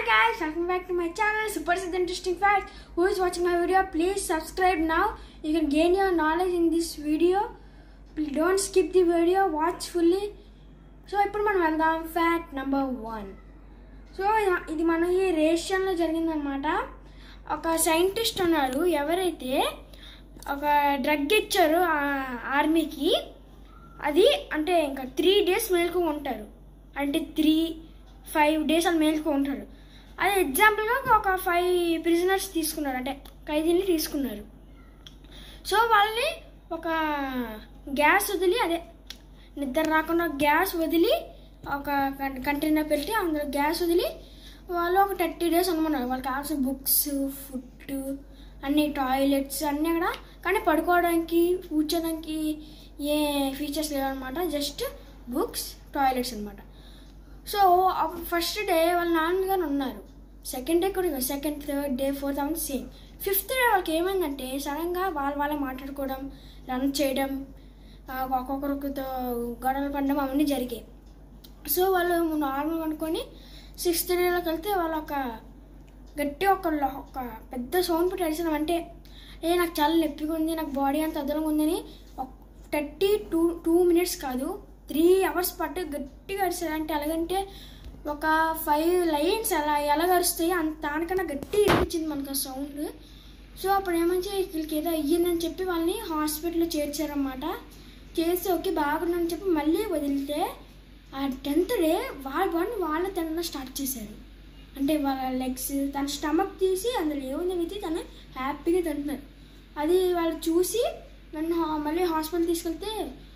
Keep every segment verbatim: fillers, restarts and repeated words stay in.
guys, welcome back to my channel. Super interesting fact. Who is watching my video? Please subscribe now. You can gain your knowledge in this video. Please don't skip the video. Watch fully. So ఇప్పుడు మనం వెళ్దాం fact number one. So ఇది మనకి రేషియన్లో జరిగిందనమాట. ఒక scientist ఉన్నారు, ఎవరైతే ఒక డ్రగ్ ఇచ్చారు ఆర్మీకి, అది అంటే ఇంకా త్రీ డేస్ మేలుకు ఉంటారు, అంటే త్రీ ఫైవ్ డేస్ అని మేలుకు ఉంటారు. అదే ఎగ్జాంపుల్గా ఒక ఫైవ్ ప్రిజనర్స్ తీసుకున్నారు, అంటే ఖైదీని తీసుకున్నారు. సో వాళ్ళని ఒక గ్యాస్ వదిలి, అదే నిద్ర రాకుండా గ్యాస్ వదిలి ఒక కంటైనర్ పెట్టి అందులో గ్యాస్ వదిలి వాళ్ళు ఒక థర్టీ డేస్ అనుకున్నారు. వాళ్ళకి కావాల్సిన బుక్స్, ఫుడ్, అన్ని టాయిలెట్స్ అన్నీ అక్కడ, కానీ పడుకోవడానికి కూర్చోడానికి ఏ ఫీచర్స్ లేవన్నమాట, జస్ట్ బుక్స్, టాయిలెట్స్ అనమాట. సో ఫస్ట్ డే వాళ్ళ నాన్నగారు ఉన్నారు, సెకండ్ డే కూడా, సెకండ్ థర్డ్ డే ఫోర్త్ అవన్నీ సేమ్. ఫిఫ్త్ డే వాళ్ళకి ఏమైందంటే సడన్గా వాళ్ళ వాళ్ళే మాట్లాడుకోవడం, రన్ చేయడం, ఒక్కొక్కరితో గొడవలు పడడం అవన్నీ జరిగాయి. సో వాళ్ళు నార్మల్ అనుకొని సిక్స్త్ డేలోకి వెళ్తే వాళ్ళు ఒక గట్టి ఒక ఒక పెద్ద సౌండ్ పెట్టి అడిచాం, అంటే ఏ నాకు చాలా నొప్పిగా ఉంది, నాకు బాడీ అంత అదనంగా ఉందని థర్టీ టూ టూ మినిట్స్ కాదు త్రీ అవర్స్ పాటు గట్టిగా అరిచారు. అంటే ఎలాగంటే ఒక ఫైవ్ లైన్స్ అలా ఎలా అరుస్తాయి అంత దానికన్నా గట్టి ఇరిపించింది మనకు ఆ సౌండ్. సో అప్పుడు ఏమంటే వీళ్ళకి ఏదో అయ్యిందని చెప్పి వాళ్ళని హాస్పిటల్లో చేర్చారన్నమాట. చేసి ఓకే బాగుందని చెప్పి మళ్ళీ వదిలితే ఆ టెన్త్ డే వాళ్ళ బండి వాళ్ళ తినడం స్టార్ట్ చేశారు. అంటే వాళ్ళ లెగ్స్, తన స్టమక్ తీసి అందులో ఏముంది విధి తను హ్యాపీగా తింటున్నారు. అది వాళ్ళు చూసి నన్ను మళ్ళీ హాస్పిటల్ తీసుకెళ్తే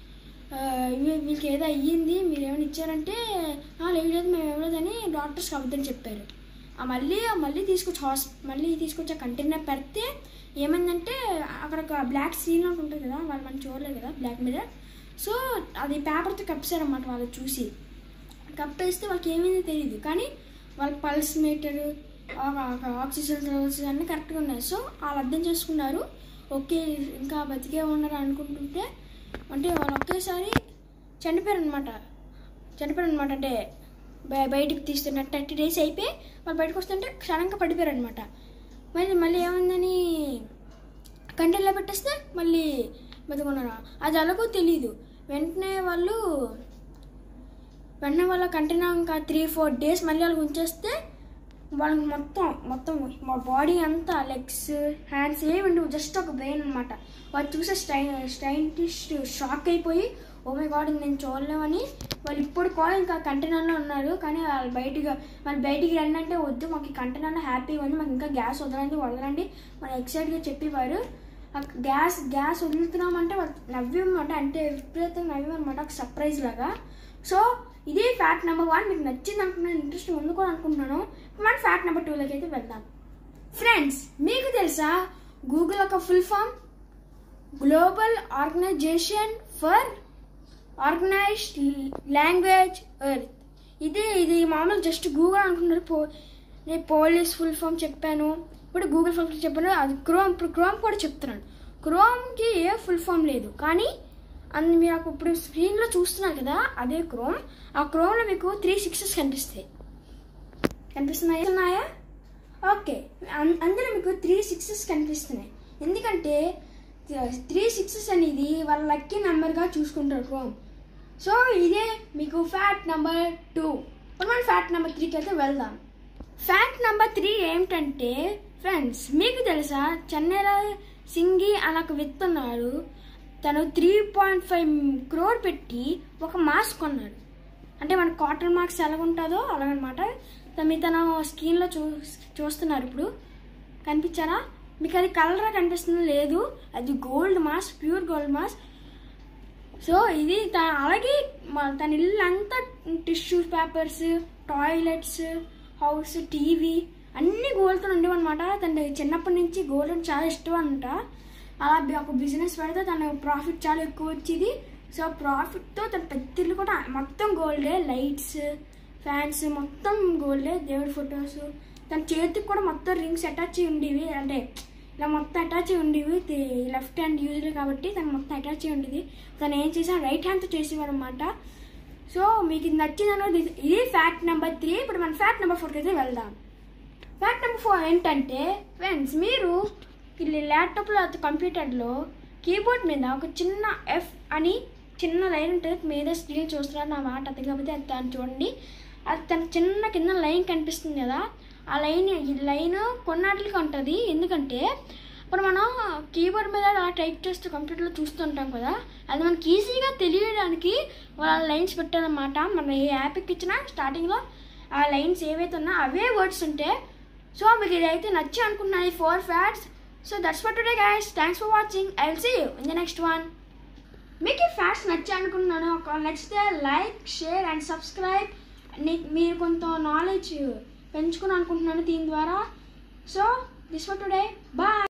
వీళ్ళకి ఏదో అయ్యింది, మీరు ఏమైనా ఇచ్చారంటే లేదు లేదు మేము ఇవ్వలేదని డాక్టర్స్కి అబద్ధం చెప్పారు. మళ్ళీ మళ్ళీ తీసుకొచ్చి హాస్ మళ్ళీ తీసుకొచ్చి ఆ కంటైనర్ పెడితే ఏమైందంటే అక్కడ ఒక బ్లాక్ స్క్రీన్ ఒకటి ఉంటుంది కదా, వాళ్ళు మనం చూడలేదు కదా బ్లాక్ మీద. సో అది పేపర్తో కప్పేశారన్నమాట. వాళ్ళు చూసి కప్పేస్తే వాళ్ళకి ఏమైందో తెలియదు, కానీ వాళ్ళ పల్స్ మీటర్, ఆక్సిజన్ లెవెల్స్ అన్నీ కరెక్ట్గా ఉన్నాయి. సో వాళ్ళు అర్థం చేసుకున్నారు, ఓకే ఇంకా బతికే ఉన్నారు అనుకుంటుంటే, అంటే వాళ్ళు ఒకేసారి చనిపోయారు అనమాట చనిపోయారు అనమాట అంటే బయటికి తీస్తున్న థర్టీ డేస్ అయిపోయి వాళ్ళు బయటకు వస్తుంటే క్షణంగా పడిపోయారు అనమాట. మళ్ళీ మళ్ళీ ఏముందని కంటైనర్లో పెట్టేస్తే మళ్ళీ బతుకున్నారు. అది అలాగో తెలీదు. వెంటనే వాళ్ళు వెంటనే వాళ్ళ కంటైనర్ ఇంకా త్రీ ఫోర్ డేస్ మళ్ళీ వాళ్ళకి ఉంచేస్తే వాళ్ళకి మొత్తం మొత్తం మా బాడీ అంతా లెగ్స్, హ్యాండ్స్ ఏమి జస్ట్ ఒక బ్రెయిన్ అనమాట. వాళ్ళు చూసే స్టై సైంటిస్ట్ షాక్ అయిపోయి ఓ మై గాడ్ నేను చూడలేమని వాళ్ళు ఇప్పుడు కూడా ఇంకా కంటైనర్లో ఉన్నారు. కానీ వాళ్ళు బయటికి వాళ్ళు బయటికి రండి అంటే వద్దు, మాకు ఈ కంటైనర్లో హ్యాపీగా ఉంది, మాకు ఇంకా గ్యాస్ వదలండి వదలండి మన ఎక్సైట్గా చెప్పేవారు. గ్యాస్ గ్యాస్ వదులుతున్నామంటే వాళ్ళు నవ్వేమాట, అంటే విపరీతంగా నవ్వేమన్నమాట, ఒక సర్ప్రైజ్ లాగా. సో ఇది ఫ్యాక్ట్ నెంబర్ వన్. మీకు నచ్చింది అనుకున్నాను, ఇంట్రెస్ట్ ఉంది కూడా అనుకుంటున్నాను. మన ఫ్యాక్ట్ నెంబర్ టూలోకి అయితే వెళ్దాం. ఫ్రెండ్స్, మీకు తెలుసా గూగుల్ ఒక full form global organization for organized language earth. ఇది ఇది మామూలు జస్ట్ గూగుల్ అనుకున్నారు. పో నేను పోలీస్ ఫుల్ ఫామ్ చెప్పాను, ఇప్పుడు గూగుల్ ఫుల్ ఫామ్ చెప్పాను, అది క్రోమ్, ఇప్పుడు క్రోమ్ కూడా చెప్తున్నాను. క్రోమ్కి ఏ ఫుల్ ఫామ్ లేదు, కానీ అందు మీరు ఇప్పుడు స్క్రీన్లో చూస్తున్నారు కదా అదే క్రోమ్. ఆ క్రోమ్లో మీకు త్రీ సిక్సెస్ కనిపిస్తాయి కనిపిస్తున్నాయా ఓకే, అందులో మీకు త్రీ సిక్సెస్ కనిపిస్తున్నాయి. ఎందుకంటే త్రీ సిక్సెస్ అనేది వాళ్ళ లక్కీ నెంబర్గా చూసుకుంటారు క్రోమ్. సో ఇదే మీకు ఫ్యాక్ట్ నెంబర్ టూ. ఇప్పుడు మనం ఫ్యాక్ట్ నెంబర్ త్రీకి అయితే వెళ్దాం. ఫ్యాక్ట్ నెంబర్ త్రీ ఏమిటంటే ఫ్రెండ్స్, మీకు తెలుసా చెన్నైలో సింగి అని ఒక వ్యక్తి ఉన్నాడు. తను త్రీ పాయింట్ ఫైవ్ క్రోర్ పెట్టి ఒక మాస్క్ కొన్నాడు. అంటే మన కాటన్ మాస్క్ ఎలాగుంటుందో అలాగనమాట. మీరు తన స్క్రీన్లో చూ చూస్తున్నారు ఇప్పుడు, కనిపించారా మీకు? అది కలర్ కనిపిస్తుందో లేదు, అది gold mask, pure gold mask. So ఇది తన అలాగే తన ఇల్లు అంతా tissue papers, toilets, house, TV అన్నీ గోల్డ్తో ఉండేవన్నమాట. తన చిన్నప్పటి నుంచి గోల్డ్ అంటే చాలా ఇష్టం అంట. అలా ఒక బిజినెస్ పెడితే తన ప్రాఫిట్ చాలా ఎక్కువ వచ్చేది. సో ప్రాఫిట్తో తన పెద్ద ఇల్లు కూడా మొత్తం గోల్డే, లైట్స్, ఫ్యాన్స్ మొత్తం గోల్డే, దేవుడి ఫొటోస్, తన చేతికి కూడా మొత్తం రింగ్స్ అటాచ్ అయ్యి ఉండేవి, అంటే ఇలా మొత్తం అటాచ్ అయ్యి ఉండేవి. లెఫ్ట్ హ్యాండ్ యూజర్ కాబట్టి తను మొత్తం అటాచ్ అయ్యి ఉండేది. తను ఏం చేసా రైట్ హ్యాండ్తో చేసేవాడు అనమాట. సో మీకు ఇది నచ్చింది అన్నది ఇది ఫ్యాక్ట్ నెంబర్ త్రీ. ఇప్పుడు మన ఫ్యాక్ట్ నెంబర్ ఫోర్కి అయితే వెళ్దాం. ఫ్యాక్ట్ నెంబర్ ఫోర్ ఏంటంటే ఫ్రెండ్స్, మీరు ల్యాప్టాప్లో కంప్యూటర్లో కీబోర్డ్ మీద ఒక చిన్న ఎఫ్ అని చిన్న లైన్ ఉంటుంది. మీద స్క్రీన్ చూస్తున్నారు నా మాట అది కాబట్టి అది దాన్ని చూడండి. అది తన చిన్న కింద లైన్ కనిపిస్తుంది కదా, ఆ లైన్ ఈ లైన్ కొన్నాటికి ఉంటుంది. ఎందుకంటే ఇప్పుడు మనం కీబోర్డ్ మీద అలా టైప్ చేస్తూ కంప్యూటర్లో చూస్తుంటాం కదా, అది మనకి ఈజీగా తెలియడానికి వాళ్ళ లైన్స్ పెట్టారన్నమాట. మనం ఏ యాప్కి ఇచ్చినా స్టార్టింగ్లో ఆ లైన్స్ ఏవైతే ఉన్నా అవే వర్డ్స్ ఉంటాయి. సో మీకు ఇదైతే నచ్చి అనుకుంటున్నాను ఈ four facts. So that's for today guys, thanks for watching. I will see you in the next one. మీకు ఈ ఫ్యాక్ట్స్ నచ్చి అనుకుంటున్నాను. ఒక నచ్చితే లైక్, షేర్ అండ్ సబ్స్క్రైబ్. మీరు కొంత నాలెడ్జ్ పెంచుకుని అనుకుంటున్నాను దీని ద్వారా. So this for today, bye.